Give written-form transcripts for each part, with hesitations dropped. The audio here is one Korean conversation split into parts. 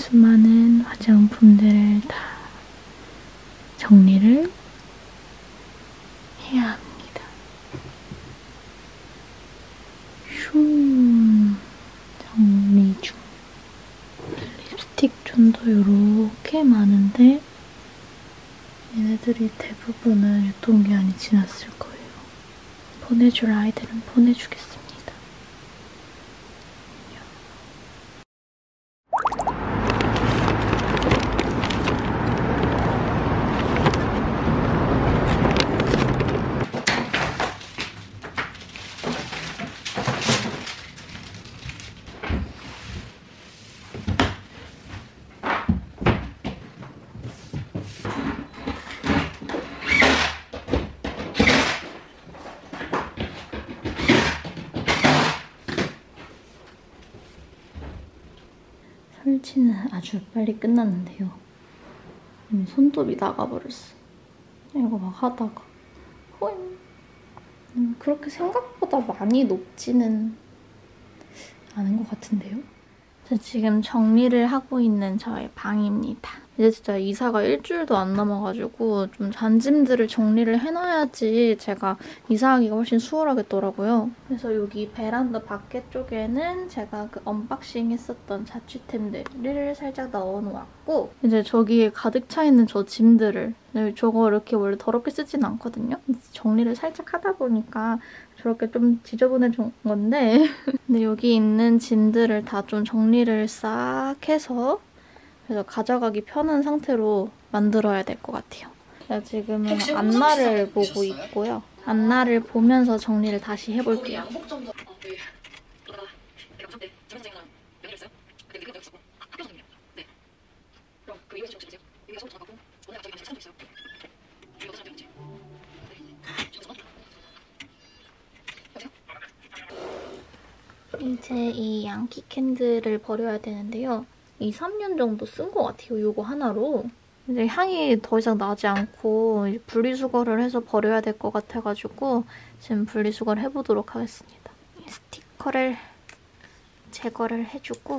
수많은 화장품들을 다 정리를 해야 합니다. 정리 중. 립스틱 존도 이렇게 많은데 얘네들이 대부분은 유통기한이 지났을 거예요. 보내줄 아이들은 보내주겠습니다. 설치는 아주 빨리 끝났는데요. 손톱이 나가버렸어. 이거 막 하다가 호잉. 그렇게 생각보다 많이 높지는 않은 것 같은데요? 저 지금 정리를 하고 있는 저의 방입니다. 이제 진짜 이사가 일주일도 안 남아가지고 좀 잔짐들을 정리를 해놔야지 제가 이사하기가 훨씬 수월하겠더라고요. 그래서 여기 베란다 밖에 쪽에는 제가 그 언박싱 했었던 자취템들을 살짝 넣어놓았고 이제 저기에 가득 차 있는 저 짐들을 저거 이렇게 원래 더럽게 쓰진 않거든요. 정리를 살짝 하다 보니까 저렇게 좀 지저분해진 건데 근데 여기 있는 짐들을 다 좀 정리를 싹 해서 그래서 가져가기 편한 상태로 만들어야 될 것 같아요. 제가 지금은 안나를 보고 있고요. 안나를 보면서 정리를 다시 해볼게요. 이제 이 양키 캔들을 버려야 되는데요. 2, 3년 정도 쓴 것 같아요. 이거 하나로. 이제 향이 더 이상 나지 않고 분리수거를 해서 버려야 될 것 같아가지고 지금 분리수거를 해보도록 하겠습니다. 이 스티커를 제거를 해주고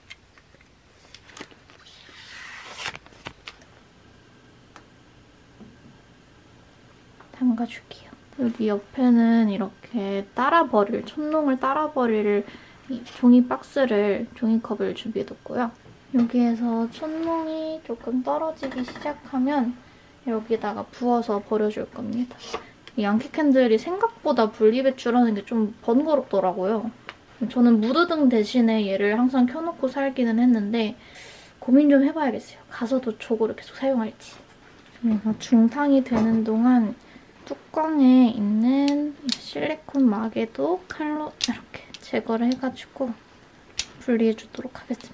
담가줄게요. 여기 옆에는 이렇게 촛농을 따라 버릴 종이 박스를, 종이컵을 준비해뒀고요. 여기에서 촛농이 조금 떨어지기 시작하면 여기다가 부어서 버려줄 겁니다. 이 양키 캔들이 생각보다 분리배출하는 게 좀 번거롭더라고요. 저는 무드등 대신에 얘를 항상 켜놓고 살기는 했는데 고민 좀 해봐야겠어요. 가서도 저거를 계속 사용할지. 얘가 중탕이 되는 동안 뚜껑에 있는 실리콘 막에도 칼로 이렇게 제거를 해가지고 분리해주도록 하겠습니다.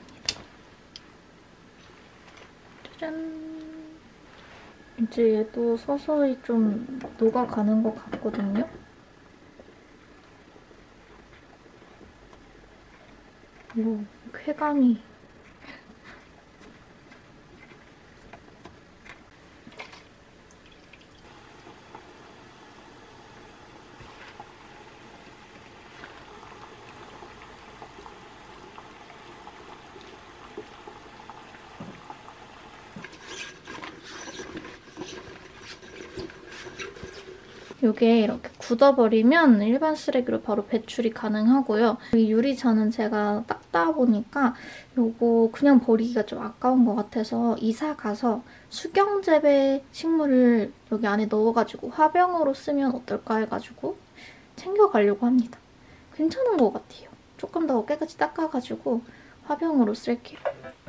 짜잔! 이제 얘도 서서히 좀 녹아가는 것 같거든요? 오, 쾌감이. 이게 이렇게 굳어버리면 일반 쓰레기로 바로 배출이 가능하고요. 이 유리잔은 제가 닦다 보니까 이거 그냥 버리기가 좀 아까운 것 같아서 이사 가서 수경재배 식물을 여기 안에 넣어가지고 화병으로 쓰면 어떨까 해가지고 챙겨가려고 합니다. 괜찮은 것 같아요. 조금 더 깨끗이 닦아가지고 화병으로 쓸게요.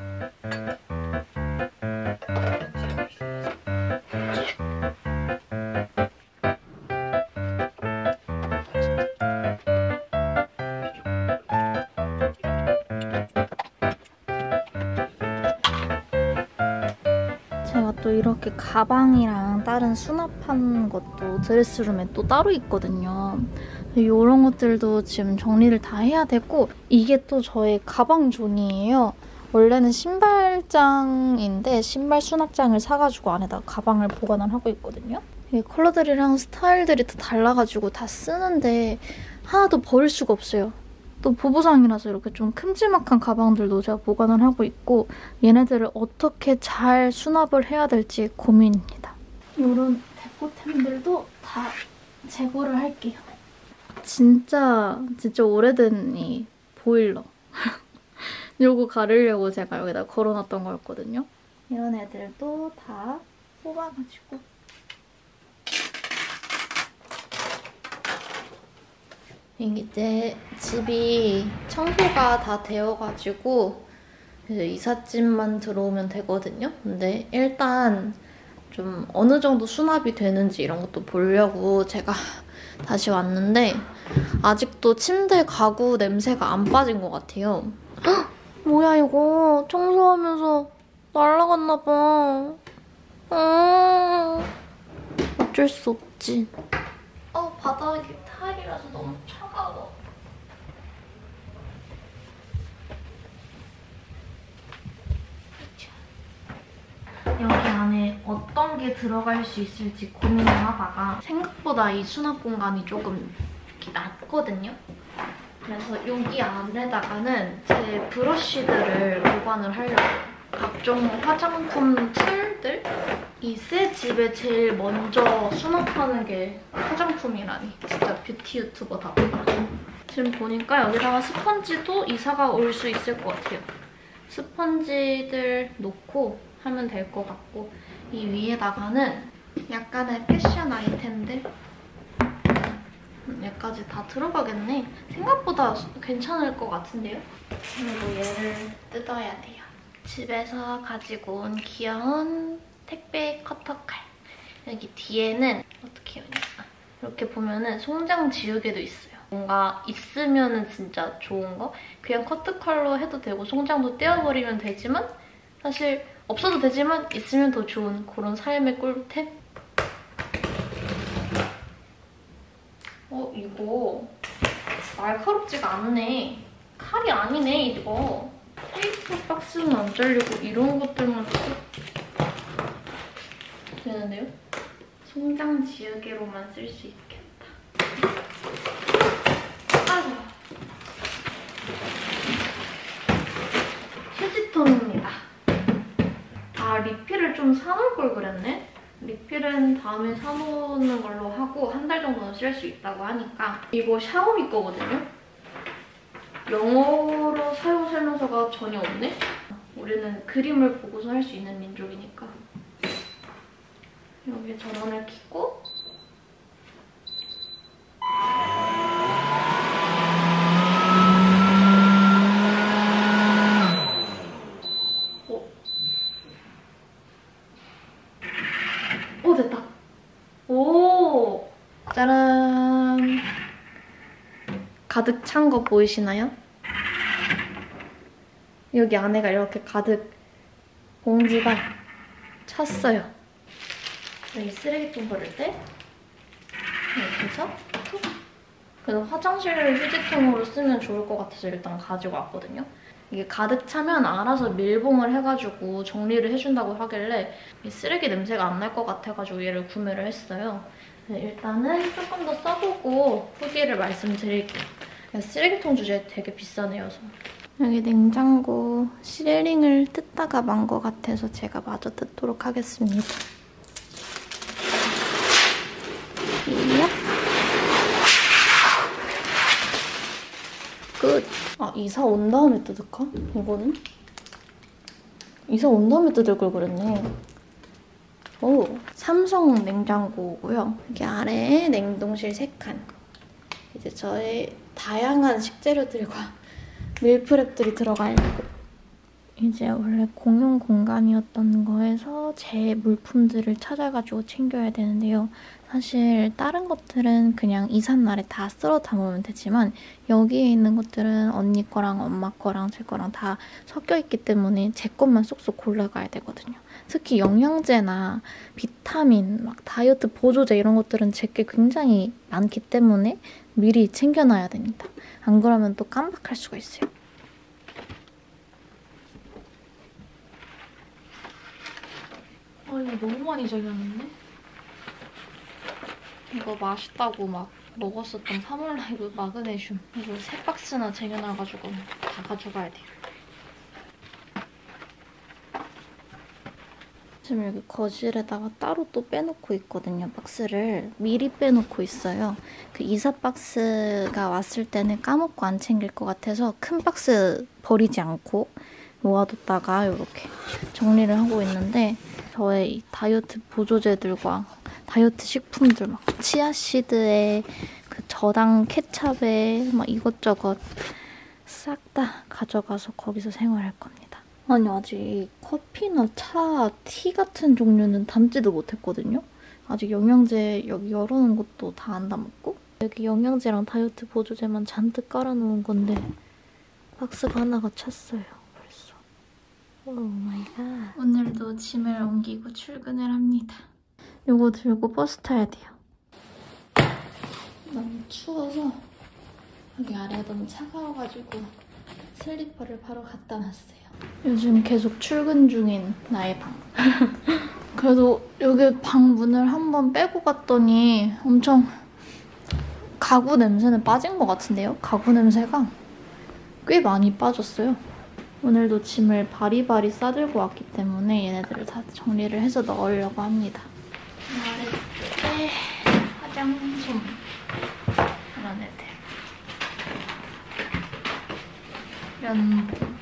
제가 또 이렇게 가방이랑 다른 수납한 것도 드레스룸에 또 따로 있거든요. 이런 것들도 지금 정리를 다 해야 되고 이게 또 저의 가방 존이에요. 원래는 신발장인데 신발 수납장을 사가지고 안에다가 가방을 보관을 하고 있거든요. 이 컬러들이랑 스타일들이 다 달라가지고 다 쓰는데 하나도 버릴 수가 없어요. 또 부부상이라서 이렇게 좀 큼지막한 가방들도 제가 보관을 하고 있고 얘네들을 어떻게 잘 수납을 해야 될지 고민입니다. 이런 데코템들도 다 재고를 할게요. 진짜 오래된 이 보일러. 요거 가르려고 제가 여기다 걸어놨던 거였거든요. 이런 애들도 다 뽑아가지고 이제 집이 청소가 다 되어가지고 이삿짐만 들어오면 되거든요. 근데 일단 좀 어느 정도 수납이 되는지 이런 것도 보려고 제가 다시 왔는데 아직도 침대 가구 냄새가 안 빠진 것 같아요. 헉! 뭐야 이거 청소하면서 날아갔나 봐. 어쩔 수 없지. 바닥이 타일이라서 너무 차가워. 여기 안에 어떤 게 들어갈 수 있을지 고민을 하다가 생각보다 이 수납 공간이 조금 이렇게 낮거든요. 그래서 여기 안에다가는 제 브러쉬들을 보관을 하려고요. 각종 화장품 툴들? 이 새 집에 제일 먼저 수납하는 게 화장품이라니. 진짜 뷰티 유튜버답다. 지금 보니까 여기다가 스펀지도 이사가 올 수 있을 것 같아요. 스펀지들 놓고 하면 될 것 같고 이 위에다가는 약간의 패션 아이템들 얘까지 다 들어가겠네. 생각보다 괜찮을 것 같은데요? 그리고 얘를 뜯어야 돼요. 집에서 가지고 온 귀여운 택배 커터칼. 여기 뒤에는 어떻게 해야 되나? 이렇게 보면은 송장 지우개도 있어요. 뭔가 있으면은 진짜 좋은 거? 그냥 커트칼로 해도 되고 송장도 떼어버리면 되지만 사실 없어도 되지만 있으면 더 좋은 그런 삶의 꿀템? 이거 날카롭지가 않네. 칼이 아니네, 이거. 테이프 박스는 안 잘리고 이런 것들만 되는데요? 송장 지우개로만 쓸 수 있겠다. 아이고. 휴지통입니다. 리필을 좀 사놓을 걸 그랬네? 리필은 다음에 사놓는 걸로 하고 한 달 정도는 쓸 수 있다고 하니까. 이거 샤오미 거거든요? 영어로 사용 설명서가 전혀 없네? 우리는 그림을 보고서 할 수 있는 민족이니까. 여기 전원을 켜고 됐다. 오! 짜란! 가득 찬 거 보이시나요? 여기 안에가 이렇게 가득 봉지가 찼어요. 여기 쓰레기통 버릴 때 이렇게 해서 툭! 그래서 화장실 휴지통으로 쓰면 좋을 것 같아서 일단 가지고 왔거든요. 이게 가득 차면 알아서 밀봉을 해가지고 정리를 해준다고 하길래 쓰레기 냄새가 안 날 것 같아가지고 얘를 구매를 했어요. 일단은 조금 더 써보고 후기를 말씀드릴게요. 쓰레기통 주제 되게 비싸네요. 여기 냉장고 시래링을 뜯다가 만 것 같아서 제가 마저 뜯도록 하겠습니다. 이요? 끝! 이사 온 다음에 뜯을까? 이거는? 이사 온 다음에 뜯을 걸 그랬네. 오, 삼성 냉장고고요. 여기 아래에 냉동실 3칸. 이제 저의 다양한 식재료들과 밀프렙들이 들어가려고. 이제 원래 공용 공간이었던 거에서 제 물품들을 찾아가지고 챙겨야 되는데요. 사실 다른 것들은 그냥 이삿날에 다 쓸어 담으면 되지만 여기에 있는 것들은 언니 거랑 엄마 거랑 제 거랑 다 섞여 있기 때문에 제 것만 쏙쏙 골라가야 되거든요. 특히 영양제나 비타민, 막 다이어트 보조제 이런 것들은 제게 굉장히 많기 때문에 미리 챙겨놔야 됩니다. 안 그러면 또 깜빡할 수가 있어요. 이거 너무 많이 잘렸는데? 이거 맛있다고 막 먹었었던 파몰라이브 마그네슘 이거 3박스나 쟁여놔가지고 다 가져가야 돼요. 지금 여기 거실에다가 따로 또 빼놓고 있거든요. 박스를 미리 빼놓고 있어요. 그 이사 박스가 왔을 때는 까먹고 안 챙길 것 같아서 큰 박스 버리지 않고 모아뒀다가 이렇게 정리를 하고 있는데 저의 이 다이어트 보조제들과 다이어트 식품들 막 치아시드에 그 저당 케찹에 막 이것저것 싹 다 가져가서 거기서 생활할 겁니다. 아니 아직 커피나 차, 티 같은 종류는 담지도 못했거든요. 아직 영양제 여기 열어놓은 것도 다 안 담았고 여기 영양제랑 다이어트 보조제만 잔뜩 깔아놓은 건데 박스가 하나가 찼어요. 벌써. 오 마이 갓. 오늘도 짐을 옮기고 출근을 합니다. 요거 들고 버스 타야 돼요. 너무 추워서 여기 아래가 너무 차가워가지고 슬리퍼를 바로 갖다 놨어요. 요즘 계속 출근 중인 나의 방. 그래도 여기 방 문을 한번 빼고 갔더니 엄청 가구 냄새는 빠진 것 같은데요? 가구 냄새가 꽤 많이 빠졌어요. 오늘도 짐을 바리바리 싸들고 왔기 때문에 얘네들을 다 정리를 해서 넣으려고 합니다. 아래쪽에 화장솜 이런 애들. 면봉.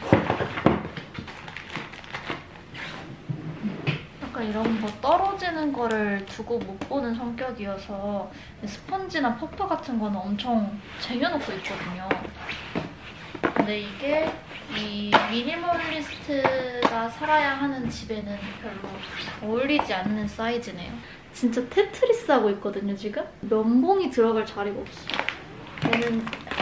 약간 이런 거 떨어지는 거를 두고 못 보는 성격이어서 스펀지나 퍼프 같은 거는 엄청 쟁여놓고 있거든요. 근데 이게 이 미니멀리스트가 살아야 하는 집에는 별로 어울리지 않는 사이즈네요. 진짜 테트리스 하고 있거든요, 지금? 면봉이 들어갈 자리가 없어. 얘는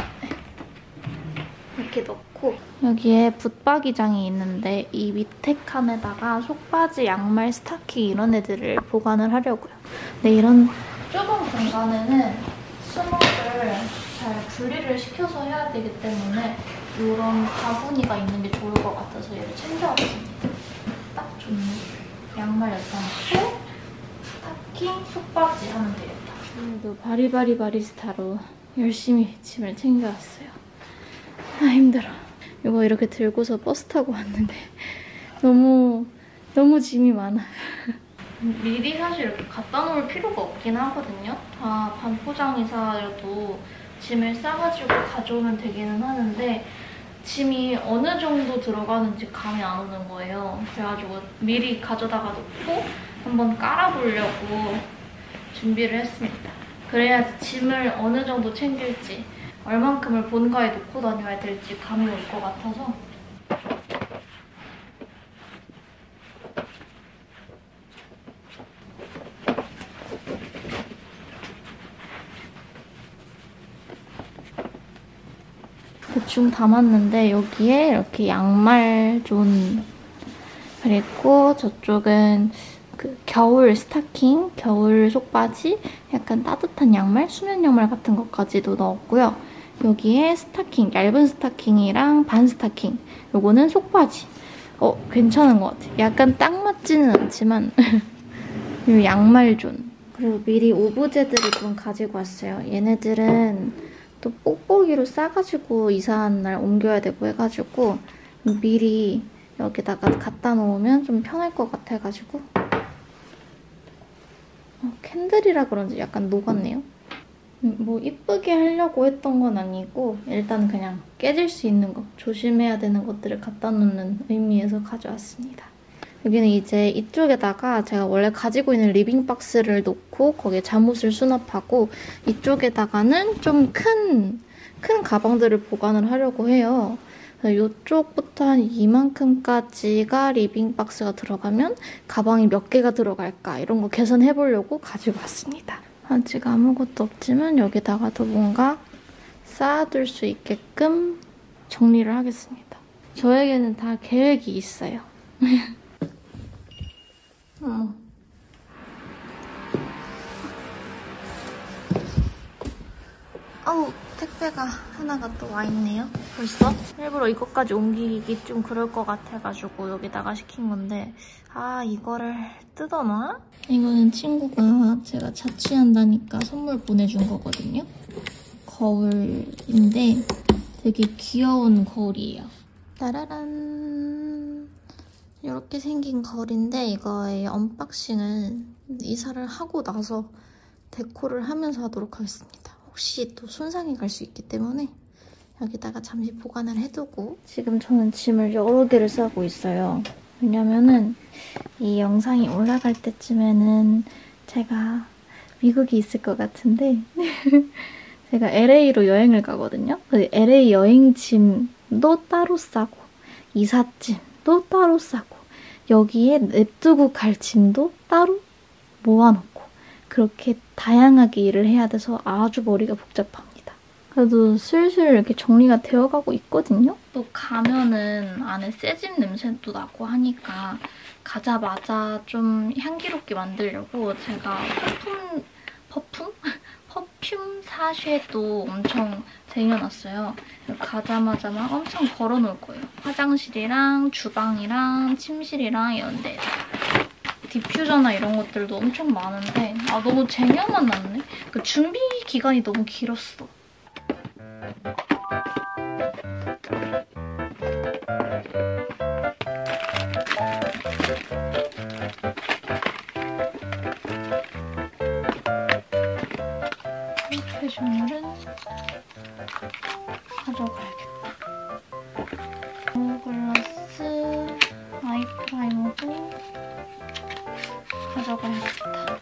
이렇게 넣고 여기에 붙박이장이 있는데 이 밑에 칸에다가 속바지, 양말, 스타킹 이런 애들을 보관을 하려고요. 근데 이런 좁은 공간에는 수납을 잘 분리를 시켜서 해야 되기 때문에 이런 바구니가 있는 게 좋을 것 같아서 얘를 챙겨왔습니다. 딱 좋네. 양말 여기다 놓고 스타킹, 속바지 하면 되겠다. 오늘도 바리바리 바리스타로 열심히 짐을 챙겨왔어요. 아 힘들어. 이거 이렇게 들고서 버스 타고 왔는데 너무 짐이 많아. 미리 사실 이렇게 갖다 놓을 필요가 없긴 하거든요. 다 반포장이사여도 짐을 싸가지고 가져오면 되기는 하는데 짐이 어느 정도 들어가는지 감이 안 오는 거예요. 그래가지고 미리 가져다가 놓고 한번 깔아보려고 준비를 했습니다. 그래야지 짐을 어느 정도 챙길지 얼만큼을 본가에 놓고 다녀야 될지 감이 올 것 같아서 대충 담았는데 여기에 이렇게 양말 존 그리고 저쪽은 그 겨울 스타킹, 겨울 속바지, 약간 따뜻한 양말, 수면 양말 같은 것까지도 넣었고요. 여기에 스타킹, 얇은 스타킹이랑 반 스타킹. 요거는 속바지. 괜찮은 것 같아요. 약간 딱 맞지는 않지만 요 양말 존. 그리고 미리 오브제들을 좀 가지고 왔어요. 얘네들은 또 뽁뽁이로 싸가지고 이사한 날 옮겨야 되고 해가지고 미리 여기다가 갖다 놓으면 좀 편할 것 같아가지고 캔들이라 그런지 약간 녹았네요. 뭐 이쁘게 하려고 했던 건 아니고 일단 그냥 깨질 수 있는 거, 조심해야 되는 것들을 갖다 놓는 의미에서 가져왔습니다. 여기는 이제 이쪽에다가 제가 원래 가지고 있는 리빙 박스를 놓고 거기에 잠옷을 수납하고 이쪽에다가는 좀 큰 가방들을 보관을 하려고 해요. 이쪽부터 한 이만큼까지가 리빙 박스가 들어가면 가방이 몇 개가 들어갈까 이런 거 계산해보려고 가지고 왔습니다. 아직 아무것도 없지만 여기다가도 뭔가 쌓아둘 수 있게끔 정리를 하겠습니다. 저에게는 다 계획이 있어요. 아우 택배가 하나가 또 와 있네요. 벌써? 일부러 이것까지 옮기기 좀 그럴 것 같아가지고 여기다가 시킨 건데 이거를 뜯어놔? 이거는 친구가 제가 자취한다니까 선물 보내준 거거든요. 거울인데 되게 귀여운 거울이에요. 따라란. 이렇게 생긴 거울인데 이거의 언박싱을 이사를 하고 나서 데코를 하면서 하도록 하겠습니다. 혹시 또 손상이 갈 수 있기 때문에 여기다가 잠시 보관을 해두고 지금 저는 짐을 여러 개를 싸고 있어요. 왜냐면은 이 영상이 올라갈 때쯤에는 제가 미국에 있을 것 같은데 제가 LA로 여행을 가거든요. LA 여행 짐도 따로 싸고 이삿짐도 따로 싸고 여기에 냅두고 갈 짐도 따로 모아놓고 그렇게 다양하게 일을 해야 돼서 아주 머리가 복잡합니다. 그래도 슬슬 이렇게 정리가 되어가고 있거든요. 또 가면은 안에 새집 냄새도 나고 하니까 가자마자 좀 향기롭게 만들려고 제가 퍼퓸 사쉐도 엄청 쟁여놨어요. 가자마자 막 엄청 걸어놓을 거예요. 화장실이랑 주방이랑 침실이랑 이런 데. 디퓨저나 이런 것들도 엄청 많은데 너무 쟁여만 놨네? 그 준비 기간이 너무 길었어. 패션물은 가져가야겠다. 글라스, 아이프라이머도 가져가야겠다.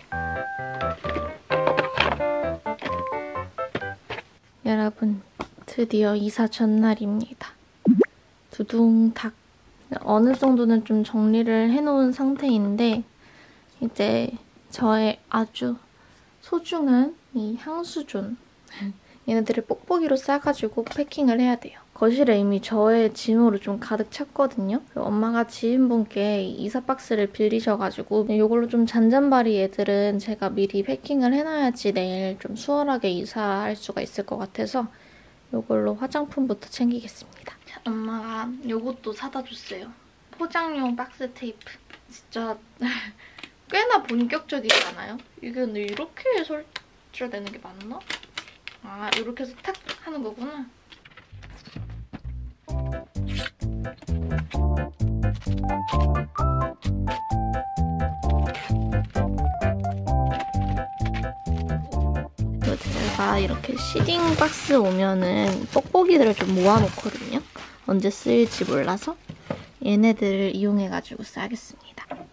여러분, 드디어 이사 전날입니다. 두둥탁. 어느 정도는 좀 정리를 해놓은 상태인데 이제 저의 아주 소중한 이 향수존 얘네들을 뽁뽁이로 싸가지고 패킹을 해야 돼요. 거실에 이미 저의 짐으로 좀 가득 찼거든요. 엄마가 지인분께 이사 박스를 빌리셔가지고 이걸로 좀 잔잔바리 애들은 제가 미리 패킹을 해놔야지 내일 좀 수월하게 이사할 수가 있을 것 같아서 이걸로 화장품부터 챙기겠습니다. 자, 엄마가 이것도 사다 줬어요. 포장용 박스 테이프. 진짜 꽤나 본격적이지 않아요? 이게 근데 이렇게 설치되는 게 맞나? 이렇게 해서 탁 하는 거구나. 제가 이렇게 시딩 박스 오면은 뽁뽁이들을 좀 모아놓거든요. 언제 쓰일지 몰라서 얘네들을 이용해가지고 싸겠습니다.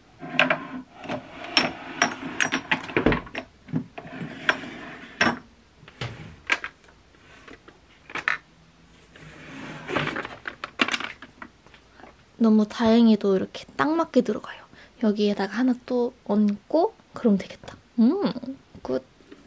너무 다행히도 이렇게 딱 맞게 들어가요. 여기에다가 하나 또 얹고 그럼 되겠다. 굿.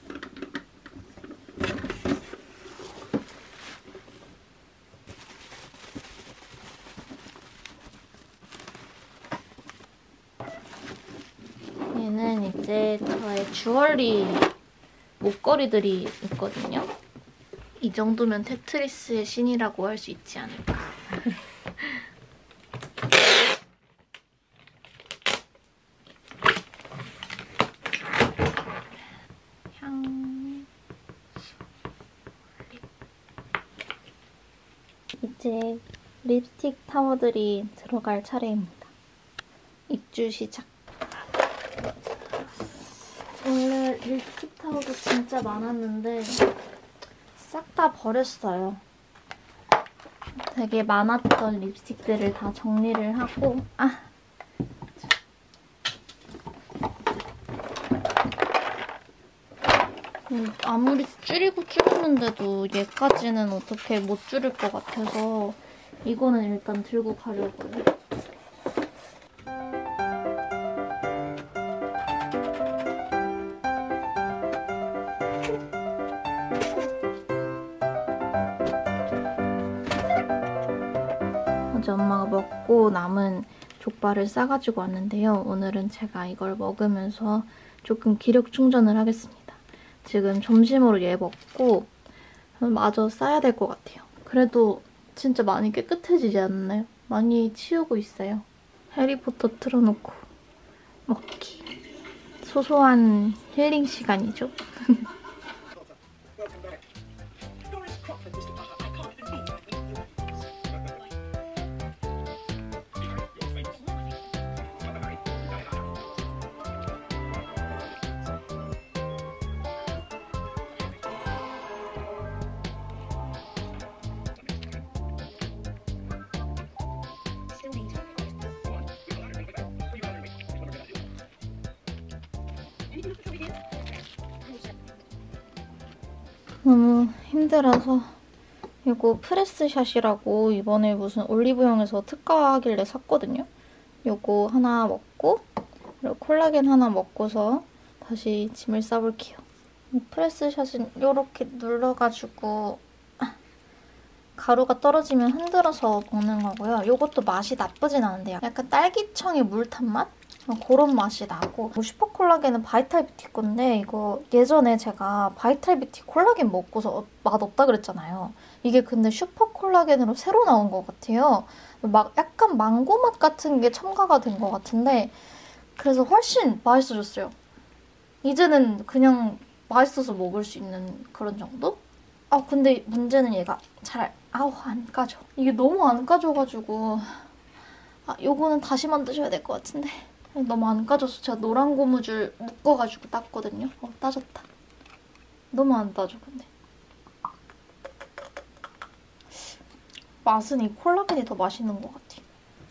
얘는 이제 저의 주얼리 목걸이들이 있거든요. 이 정도면 테트리스의 신이라고 할 수 있지 않을까. 이제 립스틱 타워들이 들어갈 차례입니다. 입주 시작. 원래 립스틱 타워도 진짜 많았는데 싹 다 버렸어요. 되게 많았던 립스틱들을 다 정리를 하고 아무리 줄이는데도 얘까지는 어떻게 못 줄일 것 같아서 이거는 일단 들고 가려고요. 어제 엄마가 먹고 남은 족발을 싸가지고 왔는데요. 오늘은 제가 이걸 먹으면서 조금 기력 충전을 하겠습니다. 지금 점심으로 얘 먹고 마저 싸야 될 것 같아요. 그래도 진짜 많이 깨끗해지지 않나요? 많이 치우고 있어요. 해리포터 틀어놓고 먹기. 소소한 힐링 시간이죠. 너무 힘들어서 이거 프레스샷이라고 이번에 무슨 올리브영에서 특가하길래 샀거든요. 이거 하나 먹고 그리고 콜라겐 하나 먹고서 다시 짐을 싸볼게요. 프레스샷은 이렇게 눌러가지고 가루가 떨어지면 흔들어서 먹는 거고요. 이것도 맛이 나쁘진 않은데요. 약간 딸기청의 물탄 맛? 그런 맛이 나고 슈퍼콜라겐은 바이탈 뷰티 건데 이거 예전에 제가 바이탈 뷰티 콜라겐 먹고서 맛없다 그랬잖아요. 이게 근데 슈퍼콜라겐으로 새로 나온 것 같아요. 막 약간 망고 맛 같은 게 첨가가 된 것 같은데 그래서 훨씬 맛있어졌어요. 이제는 그냥 맛있어서 먹을 수 있는 그런 정도? 근데 문제는 얘가 잘 안 까져. 이게 너무 안 까져가지고 요거는 다시 만드셔야 될 것 같은데 너무 안 까져서 제가 노란 고무줄 묶어가지고 땄거든요. 따졌다. 너무 안 따져 근데. 맛은 이 콜라겐이 더 맛있는 것 같아.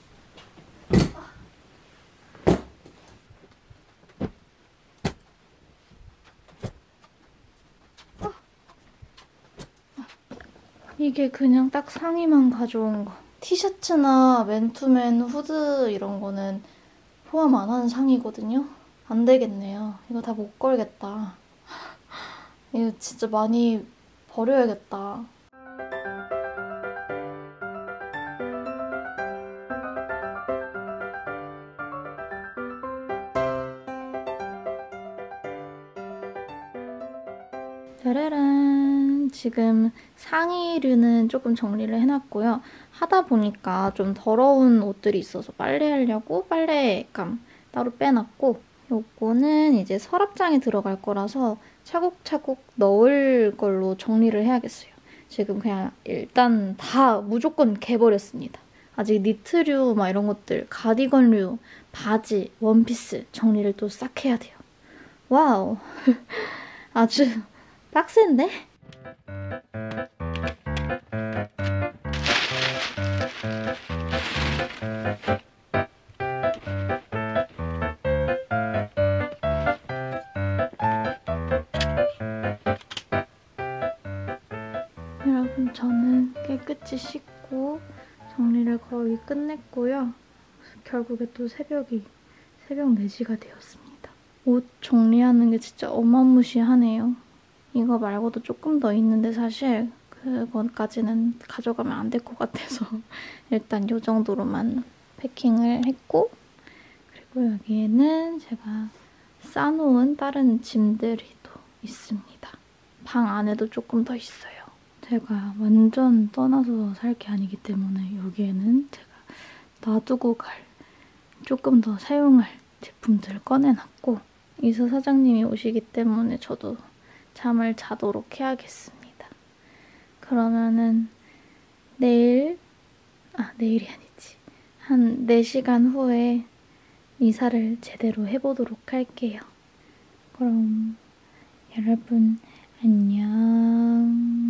이게 그냥 딱 상의만 가져온 거. 티셔츠나 맨투맨 후드 이런 거는 포함 안 하는 상의거든요. 안 되겠네요. 이거 다 못 걸겠다. 이거 진짜 많이 버려야겠다. 짜라란! 지금 상의류는 조금 정리를 해놨고요. 하다 보니까 좀 더러운 옷들이 있어서 빨래하려고 빨래감 따로 빼놨고 요거는 이제 서랍장에 들어갈 거라서 차곡차곡 넣을 걸로 정리를 해야겠어요. 지금 그냥 일단 다 무조건 개버렸습니다. 아직 니트류 막 이런 것들, 가디건류, 바지, 원피스 정리를 또 싹 해야 돼요. 와우! 아주 빡센데? 여러분 저는 깨끗이 씻고 정리를 거의 끝냈고요. 결국에 또 새벽 4시가 되었습니다. 옷 정리하는 게 진짜 어마무시하네요. 이거 말고도 조금 더 있는데 사실 그것까지는 가져가면 안 될 것 같아서 일단 이 정도로만 패킹을 했고 그리고 여기에는 제가 싸놓은 다른 짐들이 또 있습니다. 방 안에도 조금 더 있어요. 제가 완전 떠나서 살 게 아니기 때문에 여기에는 제가 놔두고 갈 조금 더 사용할 제품들을 꺼내놨고 이사 사장님이 오시기 때문에 저도 잠을 자도록 해야겠습니다. 그러면은 내일이 아니지. 한 4시간 후에 이사를 제대로 해보도록 할게요. 그럼 여러분 안녕.